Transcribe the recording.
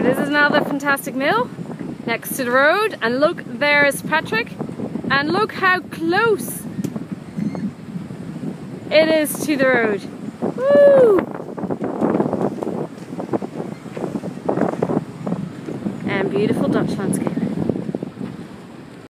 So this is now the fantastic mill next to the road, and look, there's Patrick, and look how close it is to the road. Woo! And beautiful Dutch landscape.